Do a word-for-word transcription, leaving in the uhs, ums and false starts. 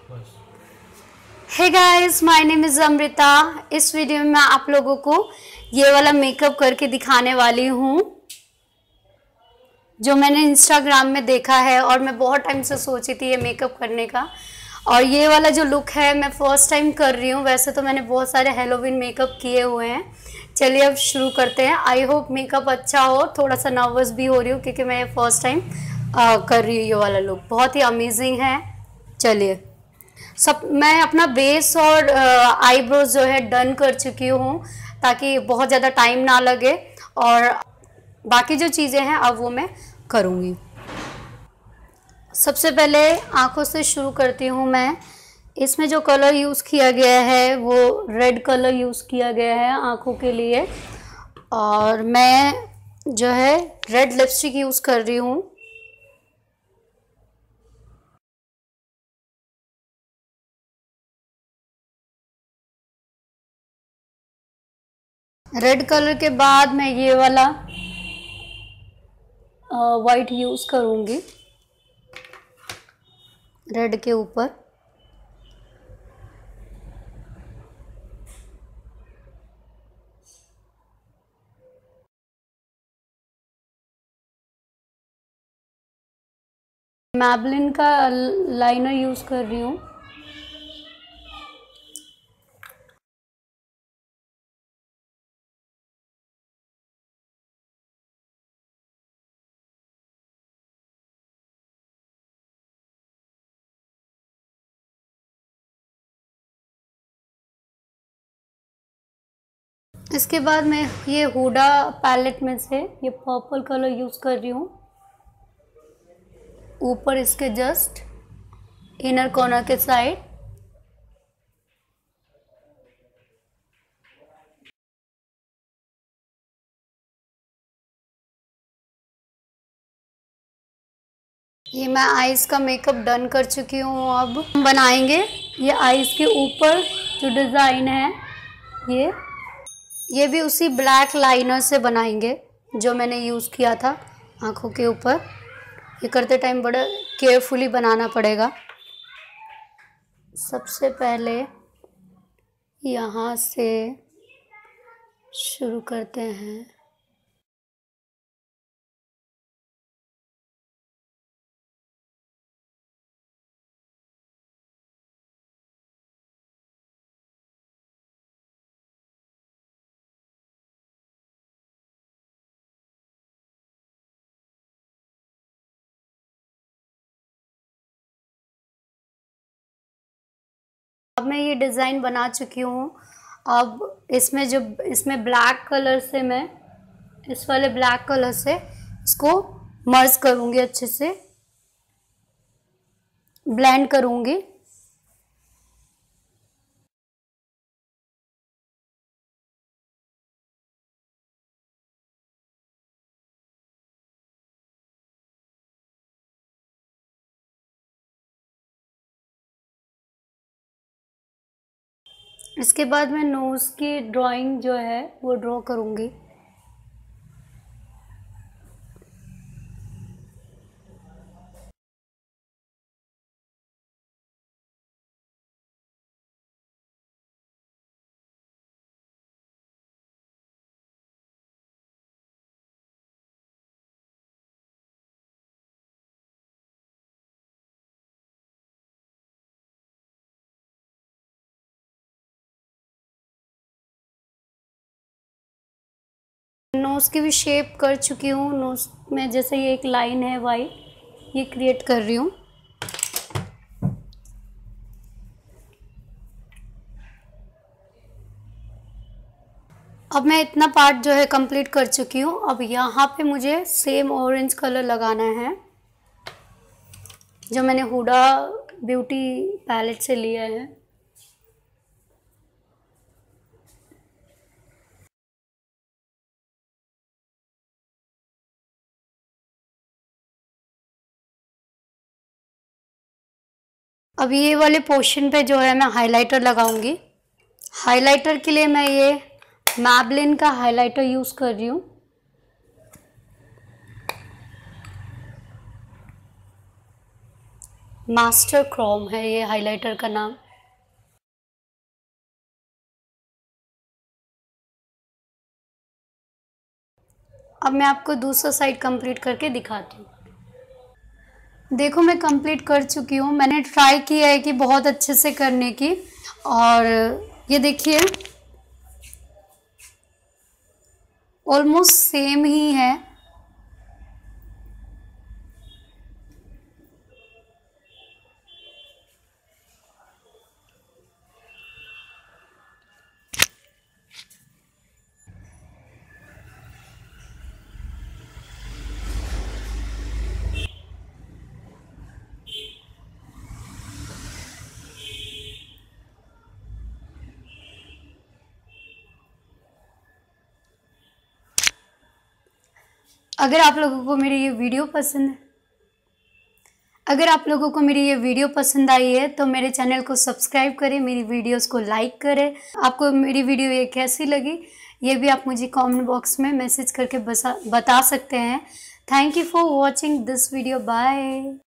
Hey guys, my name is Amrita. इस video में मैं आप लोगों को ये वाला मेकअप करके दिखाने वाली हूँ जो मैंने इंस्टाग्राम में देखा है और मैं बहुत टाइम से सोची थी ये मेकअप करने का। और ये वाला जो लुक है मैं फर्स्ट टाइम कर रही हूँ। वैसे तो मैंने बहुत सारे हैलोवीन मेकअप किए हुए हैं। चलिए अब शुरू करते हैं। आई होप मेकअप अच्छा हो। थोड़ा सा नर्वस भी हो रही हूँ क्योंकि मैं फर्स्ट टाइम कर रही हूँ। ये वाला लुक बहुत ही अमेजिंग है। चलिए, सब मैं अपना बेस और आईब्रोज जो है डन कर चुकी हूँ ताकि बहुत ज़्यादा टाइम ना लगे, और बाकी जो चीज़ें हैं अब वो मैं करूँगी। सबसे पहले आँखों से शुरू करती हूँ मैं। इसमें जो कलर यूज़ किया गया है वो रेड कलर यूज़ किया गया है आँखों के लिए, और मैं जो है रेड लिपस्टिक यूज़ कर रही हूँ। रेड कलर के बाद मैं ये वाला वाइट यूज़ करूँगी रेड के ऊपर। मैबलिन का लाइनर यूज़ कर रही हूँ। इसके बाद मैं ये हुडा पैलेट में से ये पर्पल कलर यूज़ कर रही हूँ ऊपर इसके जस्ट इनर कॉर्नर के साइड। ये मैं आईज का मेकअप डन कर चुकी हूँ। अब हम बनाएंगे ये आईज के ऊपर जो डिज़ाइन है ये ये भी उसी ब्लैक लाइनर से बनाएंगे जो मैंने यूज़ किया था आँखों के ऊपर। ये करते टाइम बड़ा केयरफुली बनाना पड़ेगा। सबसे पहले यहाँ से शुरू करते हैं। अब मैं ये डिज़ाइन बना चुकी हूँ। अब इसमें जो इसमें ब्लैक कलर से मैं इस वाले ब्लैक कलर से इसको मर्ज करूँगी, अच्छे से ब्लेंड करूँगी। इसके बाद मैं नोज़ की ड्राइंग जो है वो ड्रॉ करूँगी। नोज़ की भी शेप कर चुकी हूँ। नोज़ में जैसे ये एक लाइन है वाइट, ये क्रिएट कर रही हूँ। अब मैं इतना पार्ट जो है कंप्लीट कर चुकी हूँ। अब यहाँ पे मुझे सेम ऑरेंज कलर लगाना है जो मैंने हुडा ब्यूटी पैलेट से लिया है। अब ये वाले पोर्शन पे जो है मैं हाइलाइटर लगाऊंगी। हाइलाइटर के लिए मैं ये मैबलिन का हाइलाइटर यूज़ कर रही हूँ। मास्टर क्रोम है ये हाइलाइटर का नाम। अब मैं आपको दूसरा साइड कंप्लीट करके दिखाती हूँ। देखो मैं कंप्लीट कर चुकी हूँ। मैंने ट्राई किया है कि बहुत अच्छे से करने की, और ये देखिए ऑलमोस्ट सेम ही है। अगर आप लोगों को मेरी ये वीडियो पसंद है अगर आप लोगों को मेरी ये वीडियो पसंद आई है तो मेरे चैनल को सब्सक्राइब करें, मेरी वीडियोस को लाइक करें। आपको मेरी वीडियो ये कैसी लगी ये भी आप मुझे कमेंट बॉक्स में मैसेज करके बता सकते हैं। Thank you for watching this video. Bye.